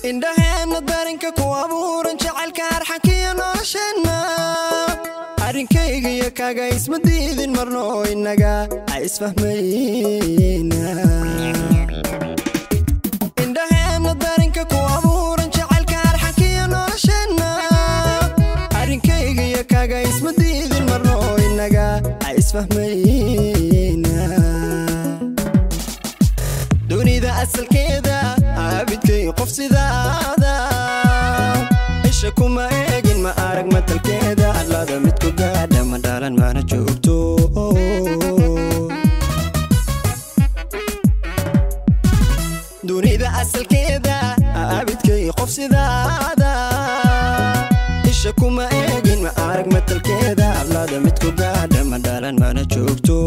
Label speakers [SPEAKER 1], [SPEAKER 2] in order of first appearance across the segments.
[SPEAKER 1] indhaheena darinka ku abuuran jacaylka arxankiyo nolosheenna arrinkayga iyo kaaga isma diidin marno inaga ay isfahmayna indhaheena darinka ku abuuran jacaylka arxankiyo nolosheenna arrinkayga iyo kaaga isma diidin marno inaga ay isfahmayna dunida asalkeeda abidkay qof sidaada isha kuma eegin ma arag matalkeeda allada mid ku gaadha ma dhalan mana joogto dunida asalkeeda abidkay qof sidaada isha kuma eegin ma arag matalkeeda allada mid ku gaadha ma dhalan mana joogto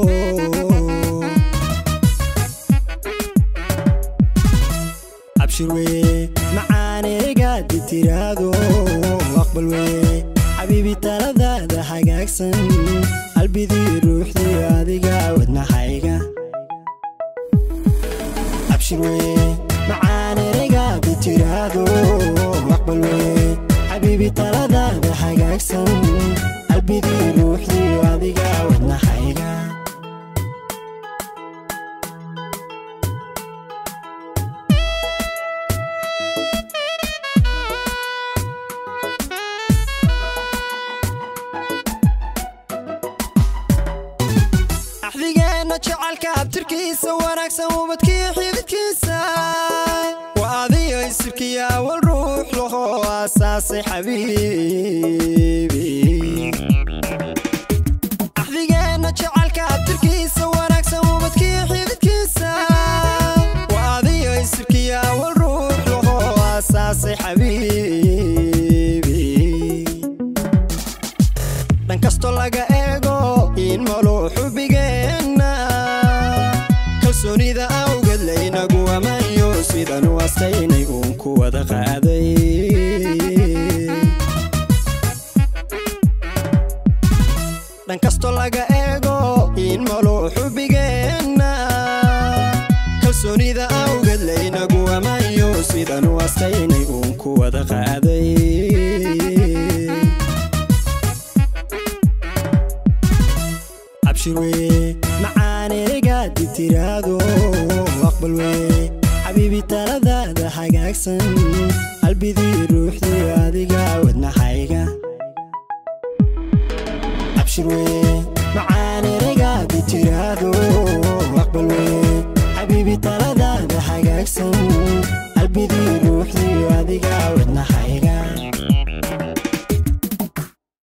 [SPEAKER 1] abshir macaaniga ditiraado aqbal حبيبي taladaada hagaagsan qalbidii ruuxdii adiga wadnahayga abshir macaaniga ditiraado aqbal حبيبي taladaada hagaagsan qalbidii ruuxdii adiga wadnahayga أحذينا جعلك أبتركيسة ونكسة وبتكي حبتكيسة وأذي يسركيا والروح له أساسي حبيبي أحذينا جعلك أبتركيسة ونكسة وبتكي حبتكيسة وأذي يسركيا والروح له أساسي حبيبي لنكستو لقى إيغو إن ملو حبيقينا كالسونيدا أوغد لينا قوة مايو سيدا نواستينا يقوم كوة دقادي لنكستو لقى إيغو إن ملو حبيقينا كالسونيدا أوغد لينا قوة مايو سيدا نواستينا يقوم كوة دقادي أبشر معانيga ditiraado aqbal حبيبي taladaada hagaagsan qalbidii ruuxdii adiga wadnahayga أبشر